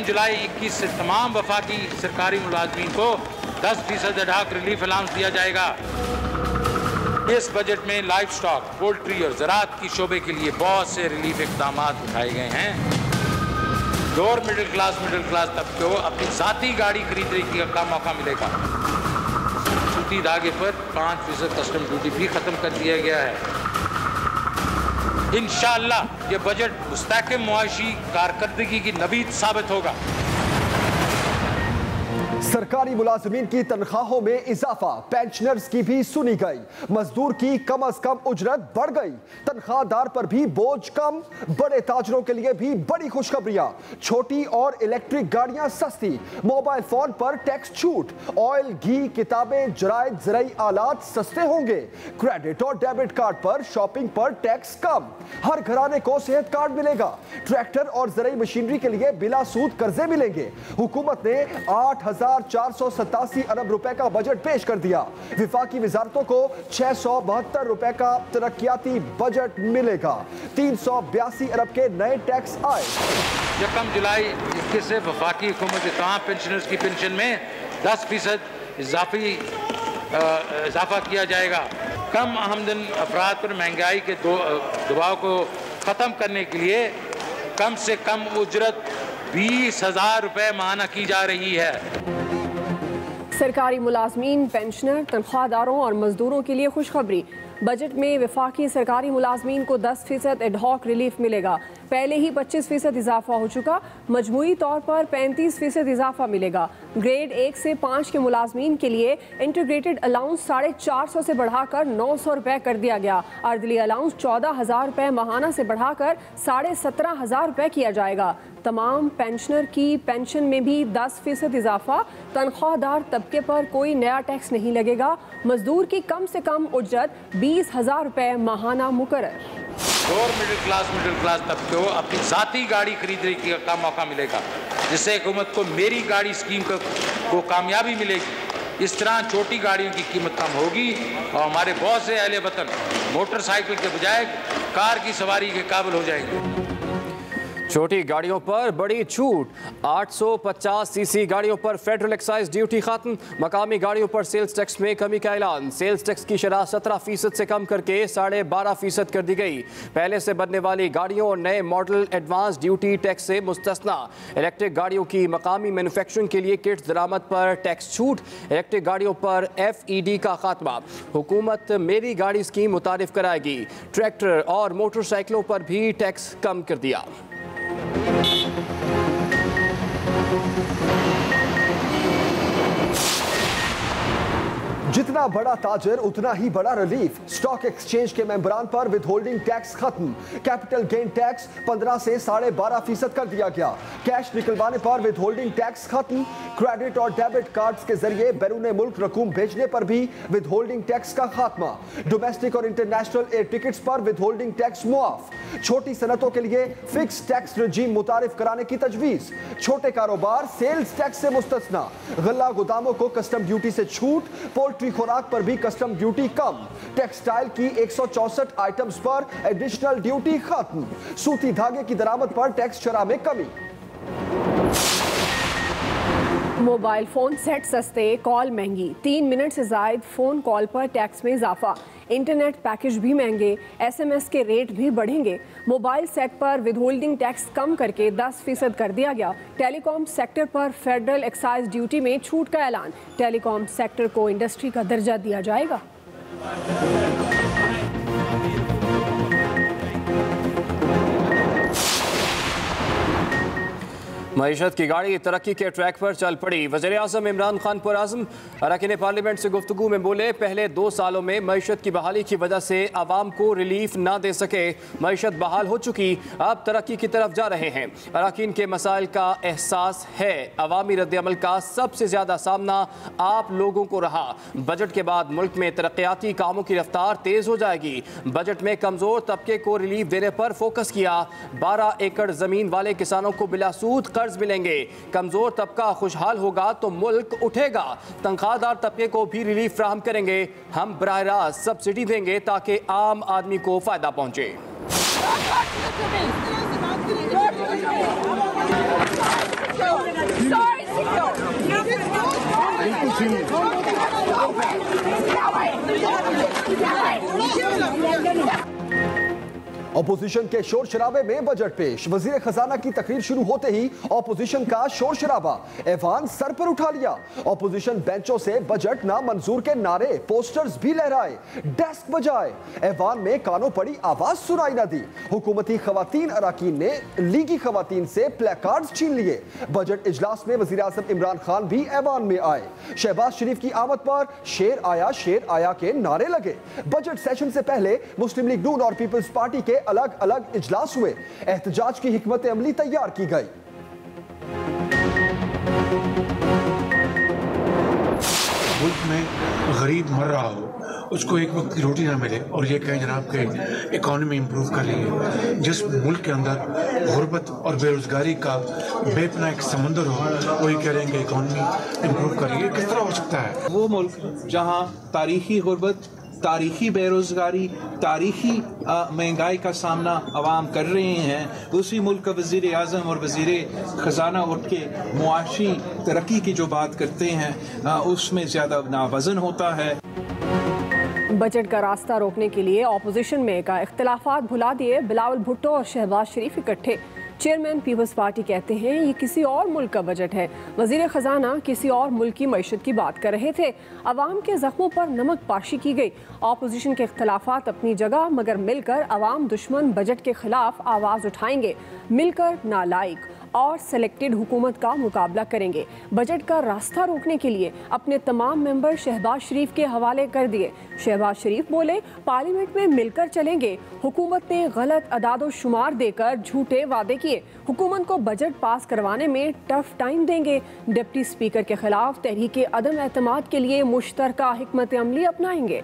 जुलाई 21 से तमाम वफाकी सरकारी मुलाजमीन को 10% एडहॉक रिलीफ अलाउंस दिया जाएगा। इस बजट में लाइफ स्टॉक, पोल्ट्री और ज़राअत की शोबे के लिए बहुत से रिलीफ इक़दाम उठाए गए हैं। लोअर मिडिल क्लास तबके को अपनी ज़ाती गाड़ी खरीदने का मौका मिलेगा। सूती धागे पर 5% कस्टम ड्यूटी भी ख़त्म कर दिया गया है। इंशाअल्लाह ये बजट मुस्तहकम मुआशी कारकर्दगी की नवीद साबित होगा। सरकारी मुलाजमीन की तनख्वाहों में इजाफा, पेंशनर्स की भी सुनी गई। मजदूर की कम अज कम उजरत बढ़ गई। तनख्वाहदार पर भी बोझ कम। बड़े ताजरों के लिए भी बड़ी खुशखबरियां। छोटी और इलेक्ट्रिक गाड़ियां सस्ती। मोबाइल फोन पर टैक्स छूट। ऑयल, घी, किताबें, जरायद, ज़राई आलात सस्ते होंगे। क्रेडिट और डेबिट कार्ड पर शॉपिंग पर टैक्स कम। हर घराने को सेहत कार्ड मिलेगा। ट्रैक्टर और ज़राई मशीनरी के लिए बिला सूद कर्जे मिलेंगे। हुकूमत ने 8,487 अरब रुपए का बजट पेश कर दिया। विफाकी वजारतों को 672 रुपए का तरक्याती बजट मिलेगा। 382 अरब के नए टैक्स आए। 1 जुलाई 21 से वफाकी हुकूमत के तमाम पेंशनर्स की पेंशन में 10% इजाफा किया जाएगा। कम आमदन अफराद पर महंगाई के दबाव को ख़त्म करने के लिए कम से कम उजरत 20,000 रुपए माहाना की जा रही है। सरकारी मुलाजमीन, पेंशनर, तनख्वाहदारों और मजदूरों के लिए खुशखबरी। बजट में वफाकी सरकारी मुलाजमीन को 10% एडहॉक रिलीफ मिलेगा। पहले ही 25% इजाफा हो चुका। मजमूई तौर पर 35% इजाफा मिलेगा। ग्रेड 1 से 5 के मुलाजमीन के लिए इंटीग्रेटेड अलाउंस 450 से बढ़ाकर 900 रुपये कर दिया गया। अर्दली अलाउंस 14,000 रुपये माहाना से बढ़ाकर 17,500 रुपये किया जाएगा। तमाम पेंशनर की पेंशन में भी 10% इजाफा। तनख्वाहदार तबके पर कोई नया टैक्स नहीं लगेगा। मजदूर की कम से कम उजरत 20,000 रुपये माहाना मुकर्रर। लोअर मिडिल क्लास तबके को अपनी ज़ाती गाड़ी खरीदने का मौका मिलेगा, जिससे हुकूमत को मेरी गाड़ी स्कीम को कामयाबी मिलेगी। इस तरह छोटी गाड़ियों की कीमत कम होगी और हमारे बहुत से अहले वतन मोटरसाइकिल के बजाय कार की सवारी के काबिल हो जाएंगे। छोटी गाड़ियों पर बड़ी छूट। 850 सीसी गाड़ियों पर फेडरल एक्साइज ड्यूटी खत्म। मकामी गाड़ियों पर सेल्स टैक्स में कमी का ऐलान। सेल्स टैक्स की शरह 17% से कम करके 12.5% कर दी गई। पहले से बनने वाली गाड़ियों और नए मॉडल एडवांस ड्यूटी टैक्स से मुस्तस्ना। इलेक्ट्रिक गाड़ियों की मकामी मैन्युफैक्चरिंग के लिए किट्स दरामद पर टैक्स छूट। इलेक्ट्रिक गाड़ियों पर FED का खात्मा। हुकूमत मेरी गाड़ी स्कीम मुतारिफ कराएगी। ट्रैक्टर और मोटरसाइकिलों पर भी टैक्स कम कर दिया। जितना बड़ा ताजर उतना ही बड़ा रिलीफ। स्टॉक एक्सचेंज के मेंबरान पर विदहोल्डिंग टैक्स खत्म। कैपिटल गेन टैक्स 15 से 12.5% कर दिया गया। कैश निकलवाने पर विदहोल्डिंग टैक्स खत्म। क्रेडिट और डेबिट कार्ड्स के जरिए बैरून मुल्क रकूम भेजने पर भी विदहोल्डिंग टैक्स का खात्मा। डोमेस्टिक और इंटरनेशनल एयर टिकट्स पर विदहोल्डिंग टैक्स मुआफ। छोटी सनतों के लिए फिक्स टैक्स रजीम मुतारिफ कराने की तजवीज। छोटे कारोबार सेल्स टैक्स से मुस्तस्ना। गल्ला गोदामों को कस्टम ड्यूटी से छूट। पोल्ट्री खुराक पर भी कस्टम ड्यूटी कम। टेक्सटाइल की 164 आइटम्स पर एडिशनल ड्यूटी खत्म। सूती धागे की दरामद पर टैक्स शरह में कमी। मोबाइल फोन सेट सस्ते, कॉल महंगी। 3 मिनट से जायद फोन कॉल पर टैक्स में इजाफा। इंटरनेट पैकेज भी महंगे। SMS के रेट भी बढ़ेंगे। मोबाइल सेट पर विदहोल्डिंग टैक्स कम करके 10% कर दिया गया। टेलीकॉम सेक्टर पर फेडरल एक्साइज ड्यूटी में छूट का ऐलान। टेलीकॉम सेक्टर को इंडस्ट्री का दर्जा दिया जाएगा। मईशत की गाड़ी तरक्की के ट्रैक पर चल पड़ी। वज़ीर-ए-आज़म इमरान खान पुरआज़म अरकान पार्लियामेंट से गुफ्तगू में बोले, पहले 2 सालों में मईशत की बहाली की वजह से आवाम को रिलीफ ना दे सके। मईशत बहाल हो चुकी, अब तरक्की की तरफ जा रहे हैं। अरकान के मसाइल का एहसास है। अवामी रद्द-ए-अमल का सबसे ज़्यादा सामना आप लोगों को रहा। बजट के बाद मुल्क में तरक्याती कामों की रफ्तार तेज़ हो जाएगी। बजट में कमज़ोर तबके को रिलीफ देने पर फोकस किया। 12 एकड़ ज़मीन वाले किसानों को बिलासूद कर्ज मिलेंगे। कमजोर तबका खुशहाल होगा तो मुल्क उठेगा। तनख्वाहदार तबके को भी रिलीफ फ्राहम करेंगे। हम बराह रास्त सब्सिडी देंगे ताकि आम आदमी को फायदा पहुंचे। ऑपोजिशन के शोर शराबे में बजट पेश। वजीर खजाना की तकरीर शुरू होते ही ऑपोजिशन का शोर शराबा, ऐवान सर पर उठा लिया। ऑपोजिशन बेंचों से बजट ना मंजूर के नारे, पोस्टर्स भी लहराए, डेस्क बजाए। ऐवान में कानों पड़ी आवाज सुनाई न दी। हुकूमती खवातीन अराकीन ने लीगी खवातीन से प्लेकार्ड्स छीन लिए। बजट इजलास में वजीर आजम इमरान खान भी ऐवान में आए। शहबाज शरीफ की आमद पर शेर आया के नारे लगे। बजट सेशन से पहले मुस्लिम लीग नून और पीपल्स पार्टी के अलग अलग इजलास हुए। एहतजाज की हिकमत अमली तैयार की गई। मुल्क में गरीब मर रहा हो, उसको एक वक्त की रोटी ना मिले और ये कहें जनाब के इकॉनमी इंप्रूव कर रही है। जिस मुल्क के अंदर गुर्बत और बेरोजगारी का बेपनाह एक समंदर हो, वो ये कह रहे हैं कि इकॉनमी इंप्रूव कर रही है, किस तरह हो सकता है? वो मुल्क जहाँ तारीखी गुर्बत, तारीखी बेरोजगारी, तारीखी महंगाई का सामना अवाम कर रहे हैं, उसी मुल्क का वज़ीर आज़म और वज़ीर ख़जाना उठ के मुआशी तरक्की की जो बात करते हैं उसमें ज़्यादा नावज़न होता है। बजट का रास्ता रोकने के लिए ऑपोजिशन में का इख्तिलाफात भुला दिए बिलावल भुट्टो और शहबाज शरीफ इकट्ठे। चेयरमैन पीपल्स पार्टी कहते हैं ये किसी और मुल्क का बजट है। वजीर खजाना किसी और मुल्क की मईशत की बात कर रहे थे। अवाम के जख्मों पर नमक पाशी की गई। ऑपोजिशन के इख्तिलाफात अपनी जगह, मगर मिलकर अवाम दुश्मन बजट के खिलाफ आवाज़ उठाएंगे। मिलकर नालायक और सेलेक्टेड हुकूमत का मुकाबला करेंगे। बजट का रास्ता रोकने के लिए अपने तमाम मेंबर शहबाज शरीफ के हवाले कर दिए। शहबाज शरीफ बोले पार्लियामेंट में मिलकर चलेंगे। हुकूमत ने गलत अदाद शुमार देकर झूठे वादे किए। हुकूमत को बजट पास करवाने में टफ टाइम देंगे। डिप्टी स्पीकर के खिलाफ तहरीक अदम एतमाद के लिए मुश्तरका हिकमत अमली अपनाएंगे।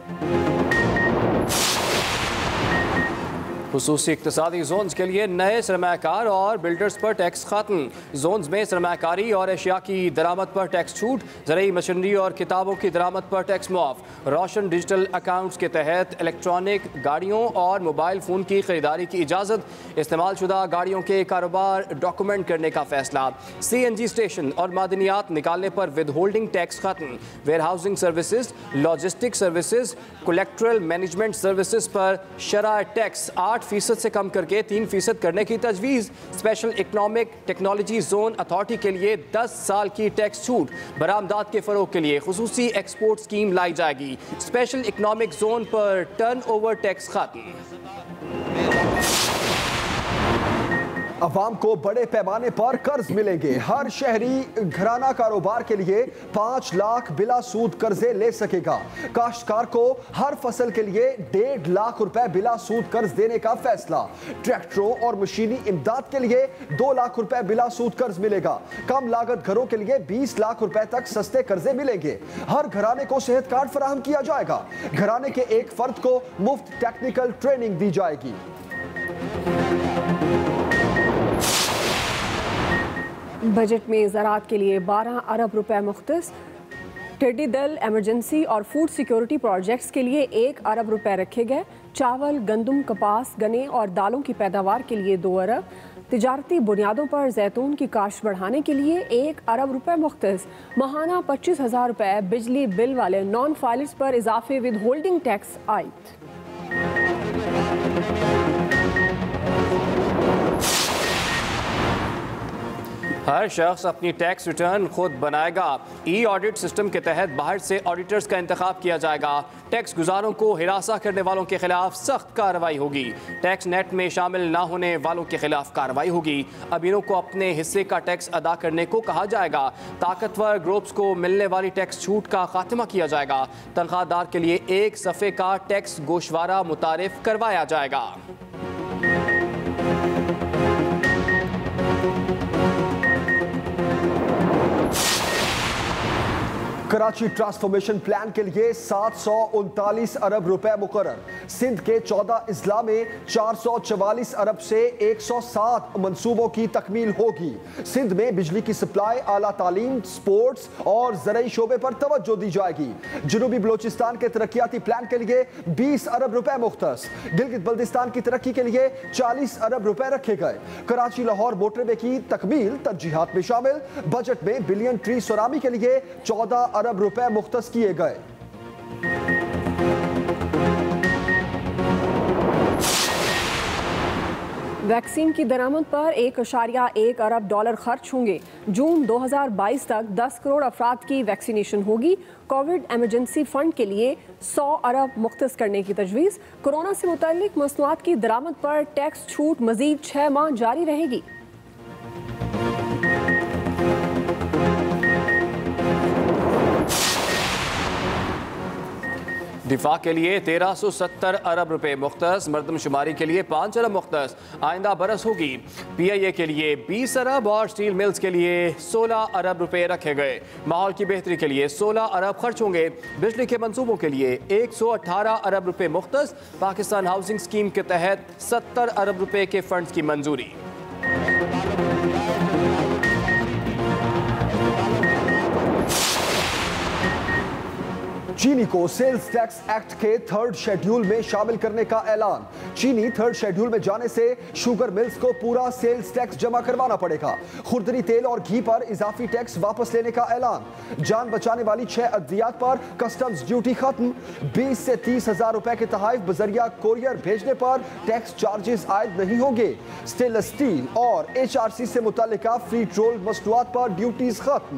खुसूसी इक्तिसादी जोन्स के लिए नए सरमाकार और बिल्डर्स पर टैक्स खत्म। जोन्स में सरमाकारी और एशिया की दरामद पर टैक्स छूट, ज़रूरी मशीनरी और किताबों की दरामद पर टैक्स मुआफ। रोशन डिजिटल अकाउंट्स के तहत इलेक्ट्रॉनिक गाड़ियों और मोबाइल फ़ोन की खरीदारी की इजाज़त। इस्तेमाल शुदा गाड़ियों के कारोबार डॉक्यूमेंट करने का फैसला। CNG स्टेशन और मादनियात निकालने पर विद होल्डिंग टैक्स खत्म। Warehousing services, logistic services, collateral management services पर शरह टैक्स 8% से कम करके 3% करने की तजवीज़। Special economic technology zone authority के लिए 10 साल की टैक्स छूट। बरामदात के फ़रोग के लिए खुसूसी एक्सपोर्ट स्कीम लाई जाएगी। स्पेशल इकनॉमिक जोन पर टर्नओवर टैक्स खत्म। अवाम को बड़े पैमाने पर कर्ज मिलेंगे। हर शहरी घराना कारोबार के लिए 5 लाख बिला सूद कर्जे ले सकेगा। काश्तकार को हर फसल के लिए 1.5 लाख रुपए बिला सूद कर्ज देने का फैसला। ट्रैक्टरों और मशीनी इमदाद के लिए 2 लाख रुपए बिला सूद कर्ज मिलेगा। कम लागत घरों के लिए 20 लाख रुपए तक सस्ते कर्जे मिलेंगे। हर घराने को सेहत कार्ड फराहम किया जाएगा। घराने के एक फर्द को मुफ्त टेक्निकल ट्रेनिंग दी जाएगी। बजट में ज़राअत के लिए 12 अरब रुपए मुख्तस। टिड्डी दल, एमरजेंसी और फूड सिक्योरिटी प्रोजेक्ट्स के लिए 1 अरब रुपए रखे गए। चावल, गंदम, कपास, गन्ने और दालों की पैदावार के लिए 2 अरब। तिजारती बुनियादों पर जैतून की काश्त बढ़ाने के लिए 1 अरब रुपए मुख्तस। माहाना 25,000 रुपए बिजली बिल वाले नॉन फाइलर्स पर इजाफे विद होल्डिंग टैक्स आयद। हर शख्स अपनी टैक्स रिटर्न खुद बनाएगा। ऑडिट सिस्टम के तहत बाहर से ऑडिटर्स का इंतखाब किया जाएगा। टैक्स गुजारों को हिरासा करने वालों के खिलाफ सख्त कार्रवाई होगी। टैक्स नेट में शामिल ना होने वालों के खिलाफ कार्रवाई होगी। अमीरों को अपने हिस्से का टैक्स अदा करने को कहा जाएगा। ताकतवर ग्रुप्स को मिलने वाली टैक्स छूट का खात्मा किया जाएगा। तनख्वाहदार के लिए 1 सफ़े का टैक्स गोशवारा मुतारिफ करवाया जाएगा। कराची ट्रांसफॉर्मेशन प्लान के लिए 739 अरब रुपए मुकर्रर। सिंध के 14 अजला में 444 अरब से 107 मंसूबों की तकमील होगी। सिंध में बिजली की सप्लाई, आला तालीम, स्पोर्ट्स और ज़राई शोबे पर तवज्जो दी जाएगी। जनूबी बलोचिस्तान के तरक्याती प्लान के लिए 20 अरब रुपए मुख्तस। गिलगित बल्दिस्तान की तरक्की के लिए 40 अरब रुपए रखे गए। कराची लाहौर मोटरवे की तकमील तरजीहात में शामिल। बजट में बिलियन ट्री सुरामी के लिए 14 अरब रुपए मुख्तस किए गए। वैक्सीन की दरामद पर 1.1 अरब डॉलर खर्च होंगे। जून 2022 तक 10 करोड़ अफराद की वैक्सीनेशन होगी। कोविड एमरजेंसी फंड के लिए 100 अरब मुख्तस करने की तजवीज़। कोरोना से मुताल्लिक मसनूआत की दरामद पर टैक्स छूट मजीद 6 माह जारी रहेगी। दिफा के लिए 1370 अरब रुपए मुख्तस। मरदमशुमारी के लिए 5 अरब मुख्तस आइंदा बरस होगी। PIA के लिए 20 अरब और स्टील मिल्स के लिए 16 अरब रुपए रखे गए। माहौल की बेहतरी के लिए 16 अरब खर्च होंगे। बिजली के मंसूबों के लिए 118 अरब रुपए मुख्तस। पाकिस्तान हाउसिंग स्कीम के तहत 70 अरब रुपए के फंड्स की मंजूरी। चीनी को सेल्स टैक्स एक्ट के 3rd शेड्यूल में शामिल करने का ऐलान। चीनी 3rd शेड्यूल में जाने से शुगर मिल्स को पूरा सेल्स टैक्स जमा करवाना पड़ेगा। खुर्दनी तेल और घी पर इजाफी टैक्स वापस लेने का ऐलान। जान बचाने वाली 6 अद्वियात पर कस्टम्स ड्यूटी खत्म। 20 से 30 हजार रुपए के तहफ़ बजरिया कोरियर भेजने पर टैक्स चार्जेस आयद नहीं होंगे। स्टेनलेस स्टील और HRC से मुतल्लिका फ्री ट्रोल मसनूआत पर ड्यूटीज खत्म।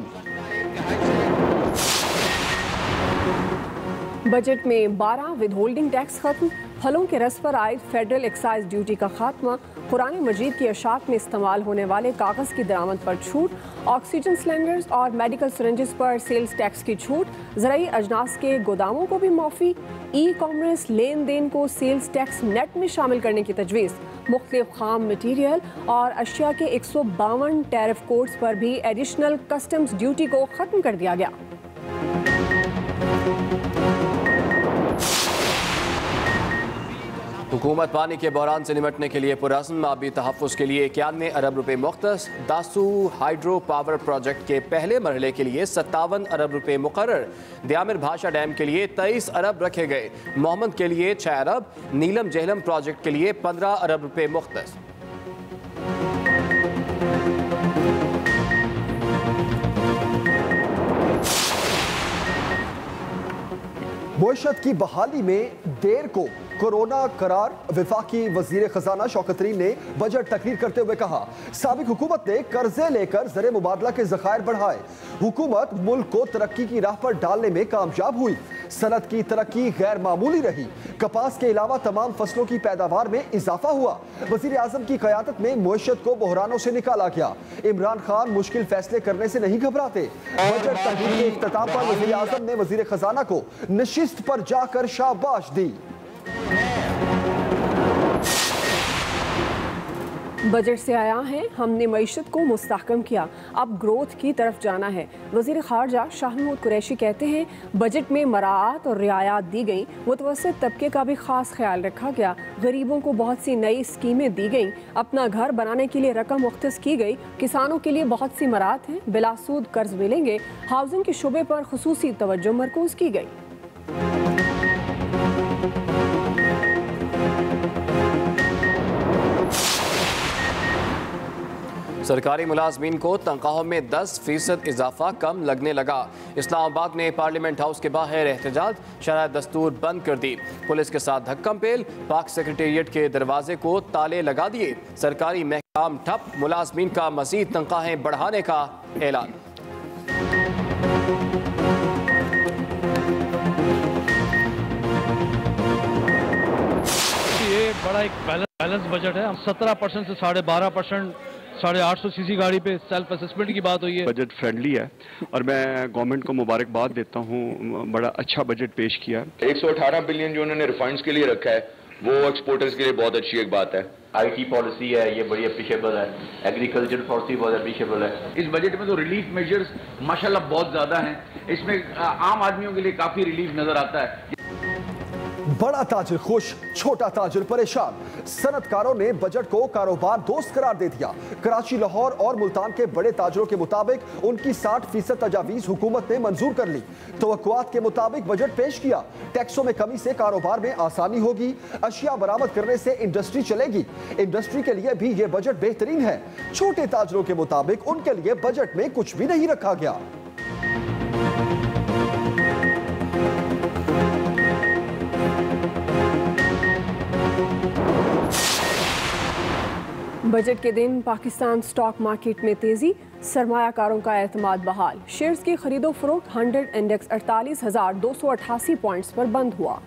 बजट में 12 विदहोल्डिंग टैक्स खत्म। फलों के रस पर आयद फेडरल एक्साइज ड्यूटी का खात्मा। कुरान मजीद की अशात में इस्तेमाल होने वाले कागज़ की दरामद पर छूट। ऑक्सीजन सिलेंडर्स और मेडिकल सिरेंजेस पर सेल्स टैक्स की छूट। ज़राई अजनास के गोदामों को भी माफ़ी। ई कॉमर्स लेन देन को सेल्स टैक्स नेट में शामिल करने की तजवीज़। मुख्तलिफ खाम मटीरियल और अशिया के 152 टैरिफ कोड्स पर भी एडिशनल कस्टम्स ड्यूटी को ख़त्म कर दिया गया। हुकूमत पानी के बहरान से निपटने के लिए पुरअज़्म। आबी तहफ़्फ़ुज़ के लिए 91 अरब रुपए मुख्तस। दासू हाइड्रो पावर प्रोजेक्ट के पहले मरहले के लिए 57 अरब रुपए मुकर्रर। दयामिर भाषा डैम के लिए 23 अरब रखे गए। मोहम्मद के लिए 6 अरब। नीलम जहलम प्रोजेक्ट के लिए 15 अरब रुपए मुख्तस। मुआशरत की बहाली में देर को कोरोना करार। वफाकी वजीर खजाना शौकत तरीन ने बजट तकरीर करते हुए कहा, साबिक हुकूमत ने कर्जे लेकर ज़र मुबादला के ज़खायर बढ़ाए। हुकूमत मुल्क को तरक्की की राह पर डालने में कामयाब हुई। सनत की तरक्की गैर मामूली रही। कपास के अलावा तमाम फसलों की पैदावार में इजाफा हुआ। वजीर आजम की क़यादत में मुआशरत को बहरानों से निकाला गया। इमरान खान मुश्किल फैसले करने से नहीं घबराते। बजट तकरीर के इख्तिताम पर वजीर आजम ने वजीर खजाना को नशिस्त पर जाकर शाबाश दी। बजट से आया है, हमने मईशत को मुस्तहकम किया, अब ग्रोथ की तरफ जाना है। वज़ीर ख़ारजा शाह महमूद कुरैशी कहते हैं, बजट में मराआत और रियायत दी गई। मुतवस्सित तबके का भी ख़ास ख्याल रखा गया। गरीबों को बहुत सी नई स्कीमें दी गई। अपना घर बनाने के लिए रकम मुख्तस की गई। किसानों के लिए बहुत सी मराहत हैं। बिलासूद कर्ज मिलेंगे। हाउसिंग के शुबे पर खुसूसी तवज्जो मरकूज की गई। सरकारी मुलाजमीन को तनख्वाहों में 10% इजाफा कम लगने लगा। इस्लामाबाद में पार्लियामेंट हाउस के बाहर एहतजाज। शरह दस्तूर बंद कर दी। पुलिस के साथ धक्कम पेल। पाक सेक्रेटेरिएट के दरवाजे को ताले लगा दिए। सरकारी महकाम ठप। मुलाजमीन का मजीद तनख्वाहें बढ़ाने का ऐलान। ये बड़ा एक बैलेंस बजट है। 17% से 12.5%, 850 सीसी गाड़ी पे सेल्फ असेसमेंट की बात हुई है। बजट फ्रेंडली है और मैं गवर्नमेंट को मुबारकबाद देता हूँ। बड़ा अच्छा बजट पेश किया। 118 बिलियन जो उन्होंने रिफंड्स के लिए रखा है वो एक्सपोर्टर्स के लिए बहुत अच्छी एक बात है। IT पॉलिसी है, ये बड़ी अप्रिशिएबल है। एग्रीकल्चर पॉलिसी बहुत अप्रिशिएबल है। इस बजट में तो रिलीफ मेजर्स माशाल्लाह बहुत ज़्यादा हैं। इसमें आम आदमियों के लिए काफ़ी रिलीफ नज़र आता है। बड़ा ताजिर खुश, छोटा ताजिर परेशान। सनतकारों ने बजट को कारोबार दोस्त करार दे दिया। कराची, लाहौर और मुल्तान के बड़े ताजिरों के मुताबिक उनकी 60% तजावीज हुकूमत ने मंजूर कर ली। तवक्कुआत के मुताबिक बजट पेश किया। टैक्सों में कमी से कारोबार में आसानी होगी। अशिया बरामद करने से इंडस्ट्री चलेगी। इंडस्ट्री के लिए भी ये बजट बेहतरीन है। छोटे ताजिरों के मुताबिक उनके लिए बजट में कुछ भी नहीं रखा गया। बजट के दिन पाकिस्तान स्टॉक मार्केट में तेजी, सरमायाकारों का एतमाद बहाल। शेयर्स की खरीदो फरोख्त 100 इंडेक्स 48,288 पॉइंट्स पर बंद हुआ।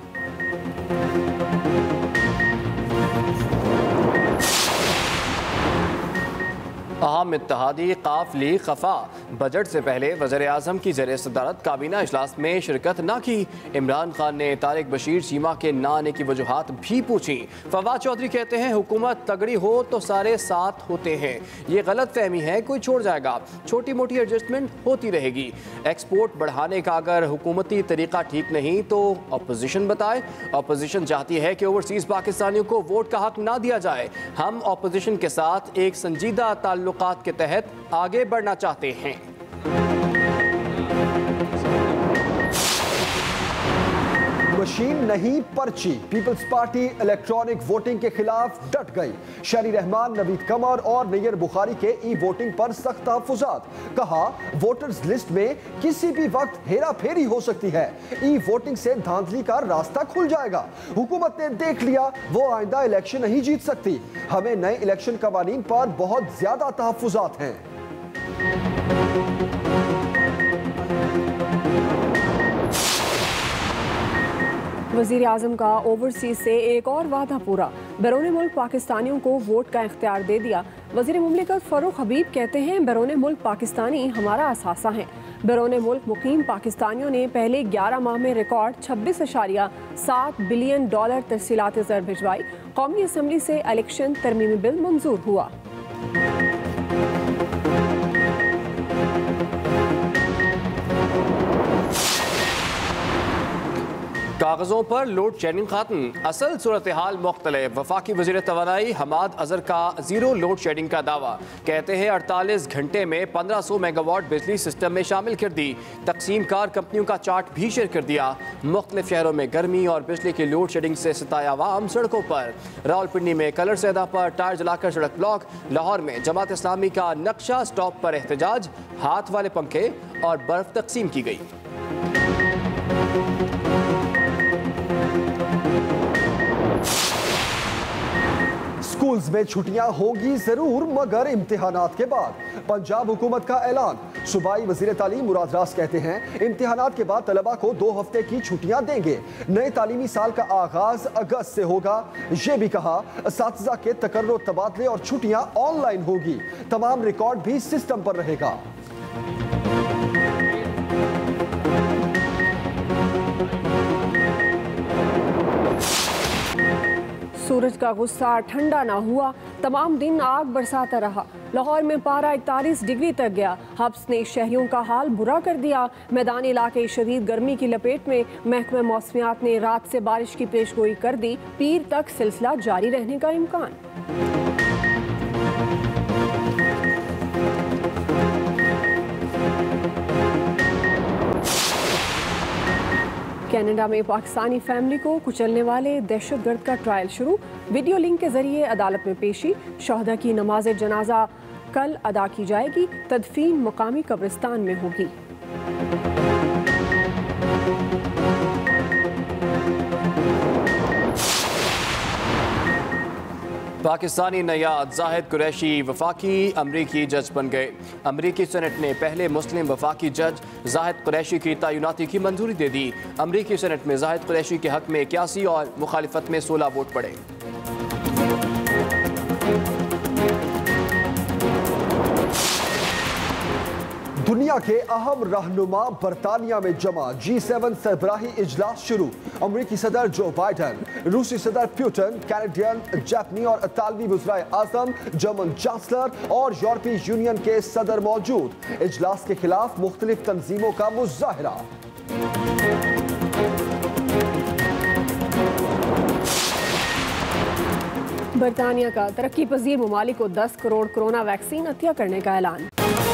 अहम इत्तेहादी काफली खफा। बजट से पहले वज़ीर आज़म की ज़ेर सदारत काबीना इजलास में शिरकत न की। इमरान खान ने तारिक बशीर चीमा के न आने की वजूहात भी पूछी। फवाद चौधरी कहते हैं हुकूमत तगड़ी हो तो सारे साथ होते हैं। ये गलत फहमी है, कोई छोड़ जाएगा। छोटी मोटी एडजस्टमेंट होती रहेगी। एक्सपोर्ट बढ़ाने का अगर हुकूमती तरीका ठीक नहीं तो अपोजिशन बताए। अपोजिशन चाहती है कि ओवरसीज़ पाकिस्तानियों को वोट का हक ना दिया जाए। हम अपोजिशन के साथ एक संजीदा ताल्लुकात के तहत आगे बढ़ना चाहते हैं। मशीन नहीं पर्ची। पीपल्स पार्टी इलेक्ट्रॉनिक वोटिंग के खिलाफ डट गई। शहरी रहमान, नवीद कमर और नैयर बुखारी के ई वोटिंग पर सख्त तहफ़्फ़ुज़ात। कहा वोटर्स लिस्ट में किसी भी वक्त हेरा फेरी हो सकती है। ई वोटिंग से धांधली का रास्ता खुल जाएगा। हुकूमत ने देख लिया वो आइंदा इलेक्शन नहीं जीत सकती। हमें नए इलेक्शन कवानीन पर बहुत ज्यादा तहफ़्फ़ुज़ात हैं। वज़ीर आज़म का ओवरसीज से एक और वादा पूरा। बैरून मुल्क पाकिस्तानियों को वोट का इख्तियार दे दिया। वज़ीर मुमलिकत फ़ारूक हबीब कहते हैं बैरून मुल्क पाकिस्तानी हमारा असासा है। बैरून मुल्क मुकीम पाकिस्तानियों ने पहले 11 माह में रिकॉर्ड 26.7 बिलियन डॉलर तरसीलात ज़र भिजवाई। कौमी असम्बली से इलेक्शन तरमीमी बिल मंजूर हुआ। कागजों पर लोड शेडिंग खत्म, असल सूरत हाल मुख्तलिफ। वफाकी वज़ीर तवानाई हमाद अजहर का जीरो लोड शेडिंग का दावा। कहते हैं 48 घंटे में 1500 मेगावाट बिजली सिस्टम में शामिल कर दी। तकसीम कार कंपनियों का चार्ट भी शेयर कर दिया। मुख्तलिफ शहरों में गर्मी और बिजली की लोड शेडिंग से सताया अवाम सड़कों पर। रावलपिंडी में कलर सैदा पर टायर जलाकर सड़क ब्लॉक। लाहौर में जमात इस्लामी का नक्शा स्टॉप पर एहतजाज। हाथ वाले पंखे और बर्फ तकसीम की गई। स्कूल्स में छुट्टियां होगी जरूर मगर इम्तिहानात के बाद। पंजाब हुकूमत का ऐलान। सूबाई वजीर तालीम मुराद रास कहते हैं इम्तिहानात के बाद तलबा को 2 हफ्ते की छुट्टियां देंगे। नए तालीमी साल का आगाज अगस्त से होगा। ये भी कहा असातिज़ा के तकर्रो तबादले और छुट्टियां ऑनलाइन होगी। तमाम रिकॉर्ड भी सिस्टम पर रहेगा। सूरज का गुस्सा ठंडा ना हुआ। तमाम दिन आग बरसाता रहा। लाहौर में पारा 41 डिग्री तक गया। हब्स ने शहरियों का हाल बुरा कर दिया। मैदानी इलाके शदीद गर्मी की लपेट में। महकमा मौसमियात ने रात से बारिश की पेशगोई कर दी। पीर तक सिलसिला जारी रहने का इम्कान। कनाडा में पाकिस्तानी फैमिली को कुचलने वाले दहशतगर्द का ट्रायल शुरू। वीडियो लिंक के जरिए अदालत में पेशी। शहदा की नमाज जनाजा कल अदा की जाएगी। तदफीन मकामी कब्रिस्तान में होगी। पाकिस्तानी नयाद जाहिद कुरैशी वफाकी अमरीकी जज बन गए। अमरीकी सेनेट ने पहले मुस्लिम वफाकी जज जाहिद कुरैशी की तैनाती की मंजूरी दे दी। अमरीकी सेनेट में जाहिद कुरैशी के हक में 81 और मुखालिफत में 16 वोट पड़े। दुनिया के अहम रहनुमा बरतानिया में जमा G7 सरबराही इजलास शुरू। अमरीकी सदर जो बाइडन, रूसी सदर पुतिन, कैनेडियन, जापानी और इतालवी वज़ीर आज़म, जर्मन चांसलर और यूरोपीय यूनियन के सदर मौजूद। इजलास के खिलाफ मुख्तलिफ तंजीमों का मुजाहरा। बरतानिया का तरक्की पजीर ममालिक को 10 करोड़ कोरोना वैक्सीन अतिया करने का ऐलान।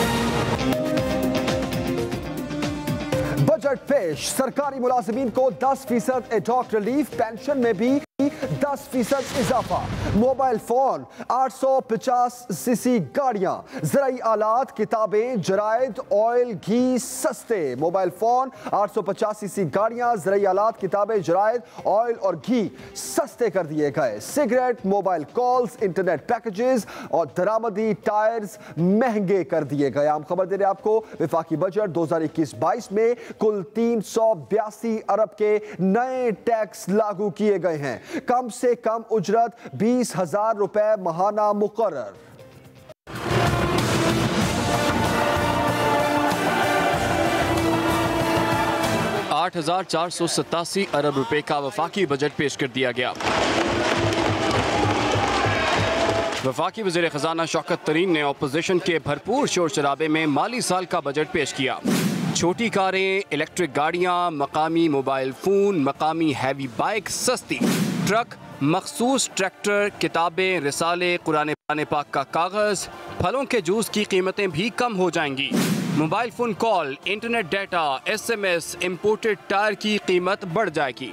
बजट पेश, सरकारी मुलाजिमीन को 10% एडहॉक रिलीफ, पेंशन में भी 10% इजाफा। मोबाइल फोन, 850 सीसी गाड़ियां, ज़राई आलात, किताबें, जरायद, ऑयल, घी सस्ते। मोबाइल फोन, 850 सीसी गाड़ियां, ज़राई आलात, किताबें, जरायद, ऑयल और घी सस्ते कर दिए गए। Cigarette, mobile calls, internet packages और दरामदी टायर्स महंगे कर दिए गए। आम खबर दे रहे आपको, विफाकी बजट 2021-22 में कुल 382 अरब के नए टैक्स लागू किए गए हैं। कम से कम उजरत 20,000 रुपए महाना मुकर्रर। $8,487 अरब रुपए का वफाकी बजट पेश कर दिया गया। वफाकी वज़ीर ख़ज़ाना शौकत तरीन ने अपोजिशन के भरपूर शोर शराबे में माली साल का बजट पेश किया। छोटी कारें, इलेक्ट्रिक गाड़ियां, मकामी मोबाइल फ़ोन, मकामी हैवी बाइक सस्ती, ट्रक, मखसूस ट्रैक्टर, किताबें, रिसाले, कुरान पाक का कागज़, फलों के जूस की कीमतें भी कम हो जाएंगी। Mobile phone call, internet data, SMS, imported tyre की कीमत बढ़ जाएगी।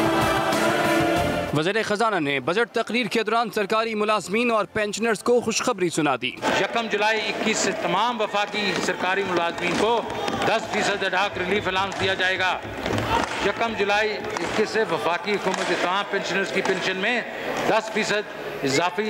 वज़ीर ख़ज़ाना ने बजट तकरीर के दौरान सरकारी मुलाजमीन और पेंशनर्स को खुशखबरी सुना दी। 1 जुलाई 21 से तमाम वफाकी सरकारी मुलाजमीन को 10% एडहॉक रिलीफ अलाउंस दिया जाएगा। 1 जुलाई 21 से वफाकी हुकूमत के तमाम पेंशनर्स की पेंशन में 10%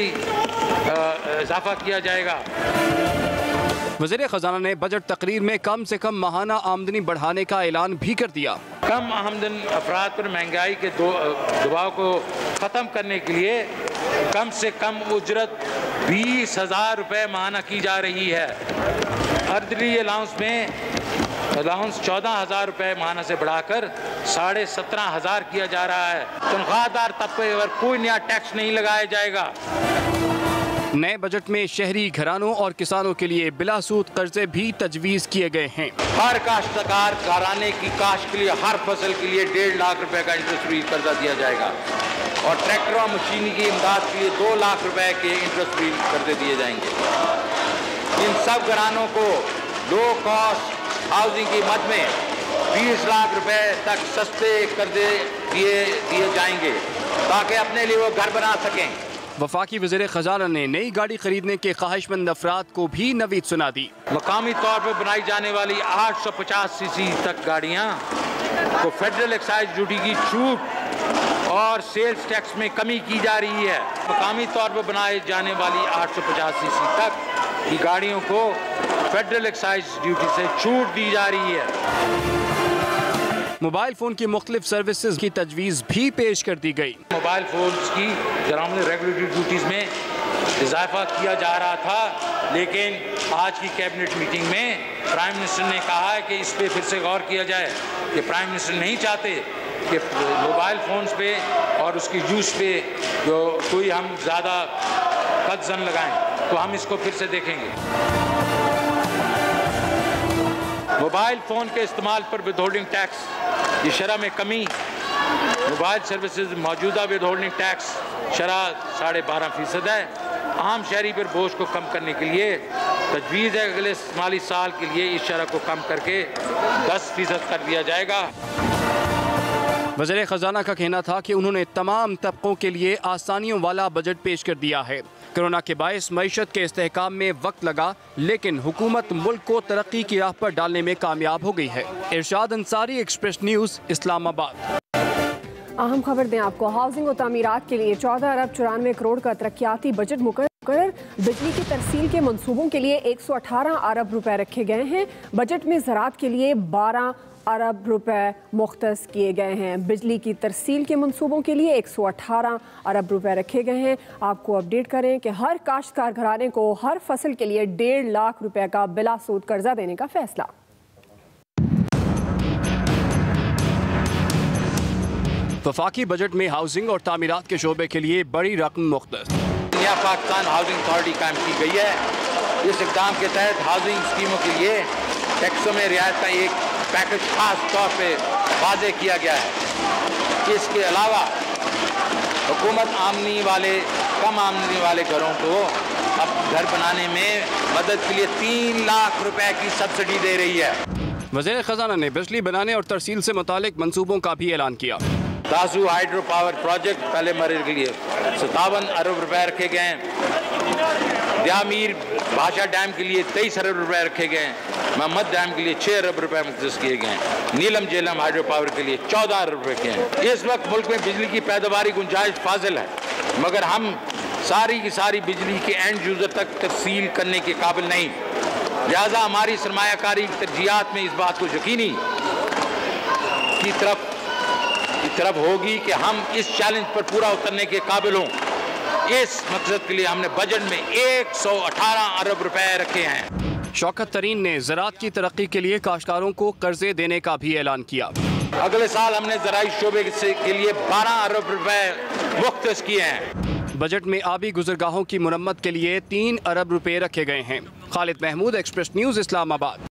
इजाफा किया जाएगा। वज़ीर ख़ज़ाना ने बजट तकरीर में कम से कम माहाना आमदनी बढ़ाने का ऐलान भी कर दिया। कम आमदन अफराद पर महंगाई के दबाव को ख़त्म करने के लिए कम से कम उजरत 20,000 रुपये माहाना की जा रही है। अर्दली अलाउंस में अलाउंस 14,000 रुपये माहाना से बढ़ाकर 17,500 किया जा रहा है। तनख्वाहदार तबके पर कोई नया टैक्स नहीं लगाया जाएगा। नए बजट में शहरी घरानों और किसानों के लिए बिलासूद कर्जे भी तजवीज़ किए गए हैं। हर काश्तकार घराने की काश्त के लिए हर फसल के लिए 1.5 लाख रुपए का इंटरेस्ट फ्री कर्जा दिया जाएगा और ट्रैक्टर और मशीनी की इमदाद के लिए 2 लाख रुपए के इंटरेस्ट फ्री कर्जे दिए जाएंगे। इन सब घरानों को लो कॉस्ट हाउसिंग की मद में 20 लाख रुपए तक सस्ते कर्जे दिए जाएंगे ताकि अपने लिए वो घर बना सकें। वफाकी वज़ीर ख़ज़ाना ने नई गाड़ी खरीदने के ख्वाहिशमंद अफराद को भी नवीद सुना दी। मकामी तौर पर बनाई जाने वाली 850 सीसी तक गाड़ियाँ को फेडरल एक्साइज ड्यूटी की छूट और सेल्स टैक्स में कमी की जा रही है। मकामी तौर पर बनाई जाने वाली 850 सीसी तक की गाड़ियों को फेडरल एक्साइज ड्यूटी से छूट दी जा रही है। मोबाइल फ़ोन की मुख्तलिफ सर्विसेज की तजवीज़ भी पेश कर दी गई। मोबाइल फ़ोन्स की दरामद रेगुलेटरी ड्यूटीज़ में इजाफा किया जा रहा था, लेकिन आज की कैबिनेट मीटिंग में प्राइम मिनिस्टर ने कहा है कि इस पर फिर से गौर किया जाए कि प्राइम मिनिस्टर नहीं चाहते कि मोबाइल फ़ोन्स पे और उसकी यूज़ पे जो कोई हम ज़्यादा कदजन लगाएं, तो हम इसको फिर से देखेंगे। मोबाइल फ़ोन के इस्तेमाल पर विदहोल्डिंग टैक्स की शरह में कमी। मोबाइल सर्विसेज मौजूदा विदहोल्डिंग टैक्स शरह 12.5% है। आम शहरी पर बोझ को कम करने के लिए तजवीज़ है अगले माली साल के लिए इस शरह को कम करके 10% कर दिया जाएगा। वज़ीर ख़ज़ाना का कहना था कि उन्होंने तमाम तबकों के लिए आसानियों वाला बजट पेश कर दिया है। कोरोना के बायस मईशत के इस्तेहकाम में वक्त लगा, लेकिन हुकूमत मुल्क को तरक्की की राह पर डालने में कामयाब हो गई है। Irshad Ansari, Express News, Islamabad. अहम खबर दें आपको, हाउसिंग और तामीरात के लिए 14 अरब 94 करोड़ का तरक्याती बजट मुकर्रर। बिजली की तरसील के मंसूबों के लिए 118 अरब रुपए रखे गए हैं। बजट में ज़राअत के लिए 12 अरब रुपए मुख्तस किए गए हैं। बिजली की तरसील के मंसूबों के लिए 118 अरब रुपए रखे गए हैं। आपको अपडेट करें कि हर काश्तकार घराने को हर फसल के लिए 1.5 लाख रुपए का बिला सूद कर्जा देने का फैसला। वफाकी बजट में हाउसिंग और तामीरात के शोबे के लिए बड़ी रकम मुख्तस। नया पाकिस्तान हाउसिंग अथॉरिटी कायम की गई है। इस इक़दाम के तहत हाउसिंग स्कीमों के लिए टैक्सों में रियायत का एक पैकेज खास तौर पे वाज़े किया गया है। इसके अलावा हुकूमत कम आमदनी वाले घरों को अब घर बनाने में मदद के लिए 3 लाख रुपए की सब्सिडी दे रही है। वज़ीर ख़ज़ाना ने बिजली बनाने और तरसील से मुतालिक मंसूबों का भी ऐलान किया। दासू हाइड्रो पावर प्रोजेक्ट पहले मरहले के लिए 57 अरब रुपए रखे गए हैं। दियामीर भाषा डैम के लिए 23 अरब रुपए रखे गए हैं। मोहम्मद डैम के लिए 6 अरब रुपए मुख्तस किए गए हैं। नीलम झेलम हाइड्रो पावर के लिए 14 अरब रुपए के हैं। इस वक्त मुल्क में बिजली की पैदावारी गुंजाइश फाजिल है, मगर हम सारी की सारी बिजली के एंड यूजर तक तफसील करने के काबिल नहीं। लिहाजा हमारी सरमायाकारी तरजीहात में इस बात को यकीनी की तरफ होगी कि हम इस चैलेंज पर पूरा उतरने के काबिल हों। इस मकसद के लिए हमने बजट में 118 अरब रुपए रखे हैं। शौकत तरीन ने ज़राअत की तरक्की के लिए काश्तकारों को कर्जे देने का भी ऐलान किया। अगले साल हमने ज़राई शोबे के लिए 12 अरब रुपए मुख्तस किए हैं। बजट में आबी गुजरगाहों की मुरम्मत के लिए 3 अरब रुपए रखे गए हैं। Khalid Mahmood, Express News, Islamabad.